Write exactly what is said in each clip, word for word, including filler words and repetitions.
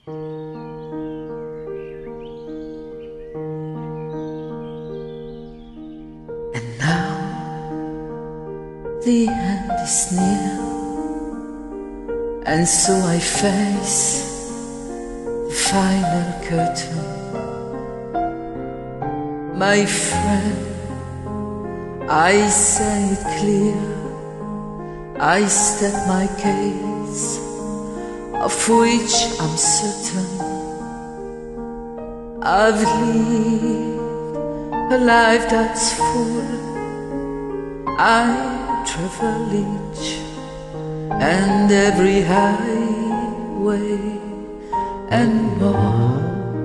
And now the end is near, and so I face the final curtain. My friend, I say it clear, I state my case, of which I'm certain. I've lived a life that's full. I travel each and every highway and more,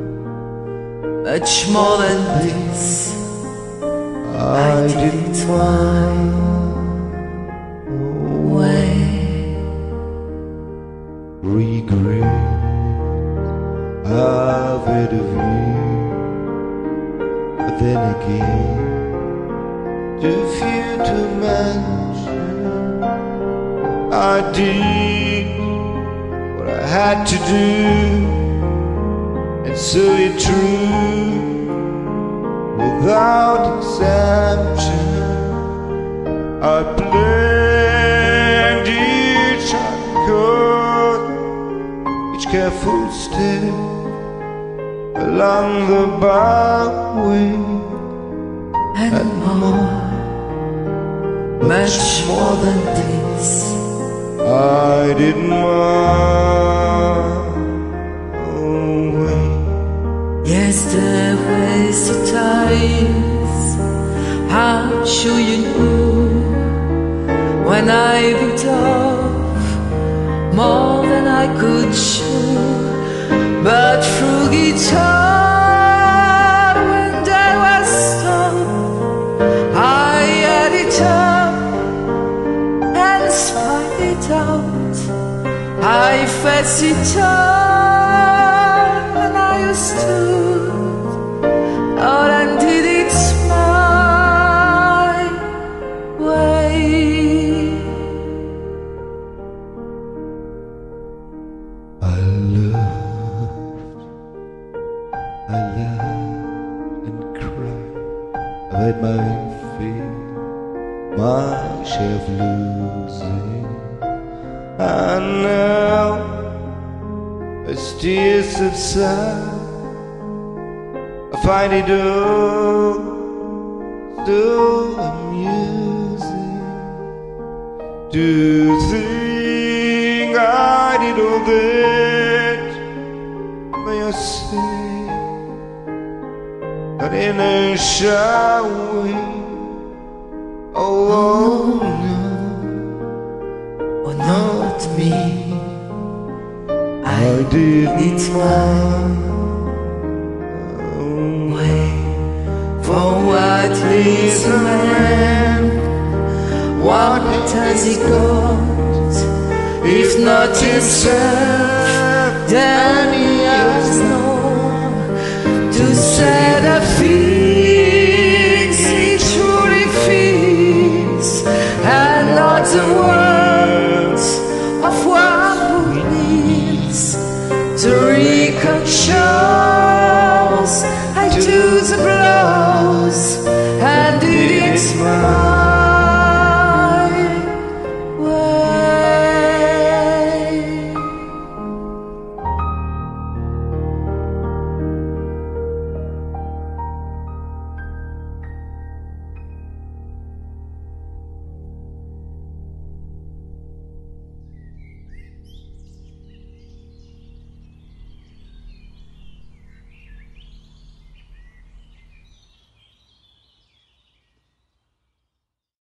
much more than this. I did it my way. Regret I've had of you, but then again, too few to mention. I did what I had to do, and so it true, without exemption. I planned each accord, each careful step along the byway, and, and more, much more than this. I did my own way. Yes, there was the times, I'm sure you knew, when I bit off more than I could chew. But through guitar, when there was stop, I had it up and spat it out. I faced it all, and I stood out and did it my way. I loved, I laughed and cried. I've had my own fear, my share of losing. And now, as tears subside, I find it all so amusing to think I did all that. May I say that in a shy way? Oh, oh no, oh, not me. I did it my way. For what is a man? What has he got? If not himself, then he has no to say the things he truly feels, and not the words